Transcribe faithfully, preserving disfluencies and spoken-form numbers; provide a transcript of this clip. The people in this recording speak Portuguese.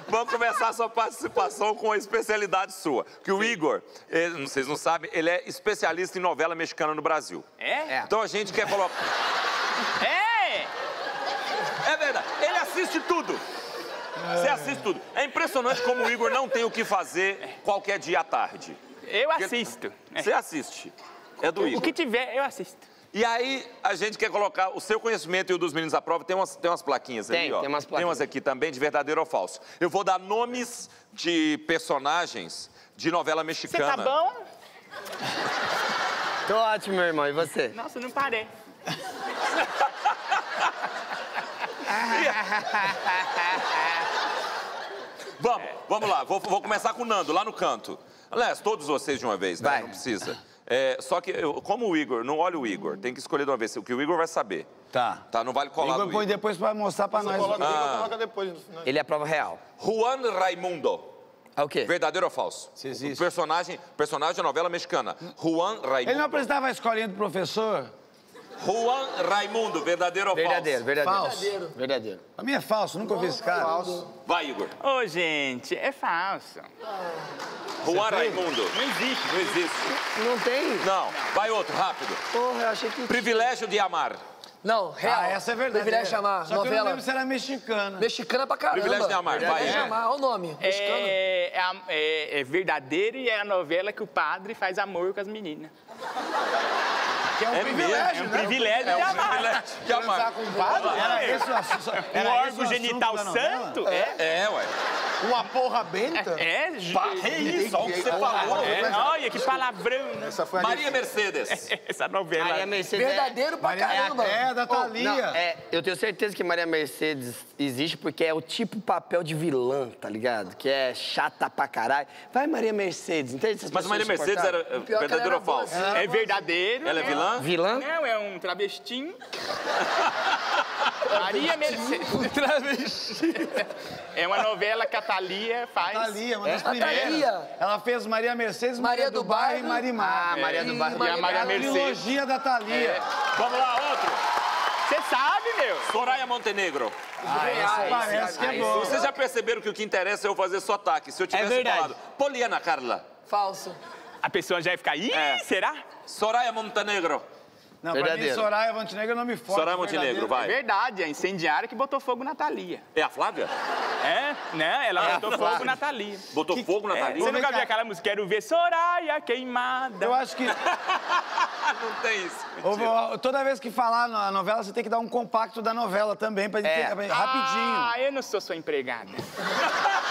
vamos começar a sua participação com a especialidade sua. Que o Igor, ele, vocês não sabem, ele é especialista em novela mexicana no Brasil. É? Então a gente quer colocar... É! É verdade, ele assiste tudo. Você assiste tudo. É impressionante como o Igor não tem o que fazer qualquer dia à tarde. Eu assisto. Você assiste. É do Igor. O que tiver, eu assisto. E aí, a gente quer colocar o seu conhecimento e o dos meninos à prova. Tem umas, tem umas plaquinhas tem, ali, ó. Tem umas plaquinhas. Tem umas aqui também, de verdadeiro ou falso. Eu vou dar nomes de personagens de novela mexicana. Você tá bom? Tô ótimo, meu irmão. E você? Nossa, não parei. Vamos, vamos lá. Vou, vou começar com o Nando, lá no canto. Aliás, todos vocês de uma vez, né? Vai. Não precisa. É, só que, eu, como o Igor, não olha o Igor, tem que escolher de uma vez, o que o Igor vai saber. Tá. Tá, não vale colar Igor do põe Igor. depois pra mostrar pra nós. Coloca, Ah. coloca depois. Né? Ele é a prova real. Juan Raimundo. É o quê? Verdadeiro ou falso? Se existe. O personagem, personagem da novela mexicana. Juan Raimundo. Ele não apresentava a escolinha do professor? Juan Raimundo, verdadeiro ou Verdadeiro, falso? verdadeiro. Falso. Verdadeiro. Pra mim é falso, nunca ouvi esse cara. Falso. Vai, Igor. Ô, gente, é falso. Juan Raimundo. Não existe. Não existe. Não tem? Não. Vai outro, rápido. Porra, eu achei que... Privilégio de amar. Não, real. Ah, essa é verdade. Privilégio de amar. Só que eu não Novela lembro se era mexicana. mexicana pra caramba. Privilégio de amar, vai, Privilégio de é. amar, olha o nome. Mexicano. É, é, a- é, é verdadeiro e é a novela que o padre faz amor com as meninas. Que é um É privilégio, mesmo, É um né? privilégio É de um amar. privilégio de amar. Com o padre? Era esse o assunto. Um Era esse o órgão assunto genital da novela? santo? É. É, ué. Uma porra benta? É, ju- Que isso, olha o que você falou. é. Olha, que palavrão. né? Essa foi a Maria Mercedes. Essa novela. Maria Mercedes Verdadeiro pra Maria- caramba. É, da Oh, Thalia. não, é, eu tenho certeza que Maria Mercedes existe porque é o tipo papel de vilã, tá ligado? Que é chata pra caralho. Vai Maria Mercedes, entende? Essas Mas pessoas Maria Mercedes era insuportáveis. é, pior é que ela verdadeiro ou era boa, falso? É verdadeiro. Ela é né? vilã? Vilã? Não, é um travestinho. Maria Mercedes. É uma novela que a Thalia faz. Thalia, uma das A primeiras. Thalia. Ela fez Maria Mercedes, Maria Maria do do Bairro e Bairro. Marimar. Ah, Maria do E Bairro. E a Maria A Mercedes. trilogia da Thalia. Vamos lá, outro. Você sabe, meu. Soraya Montenegro. Ah, essa parece que é boa. Vocês já perceberam que o que interessa é eu fazer sotaque. Se eu tivesse verdade. falado Poliana Carla, Falso. A pessoa já ia ficar, ih, É. será? Soraya Montenegro. Não, pra mim, Verdadeiro. Soraya Montenegro é nome forte. Soraya Montenegro, verdadeiro. vai. Verdade, é a incendiária que botou fogo na Thalia. É a Flávia? É? Não, ela É a botou Flávia. fogo na Thalia. Botou fogo na É, Thalia? você nunca cá. viu aquela música? Quero ver Soraya queimada. Eu acho que Não tem isso. ô, ô, toda vez que falar na novela, você tem que dar um compacto da novela também, pra gente É. ter, rapidinho. Ah, eu não sou sua empregada.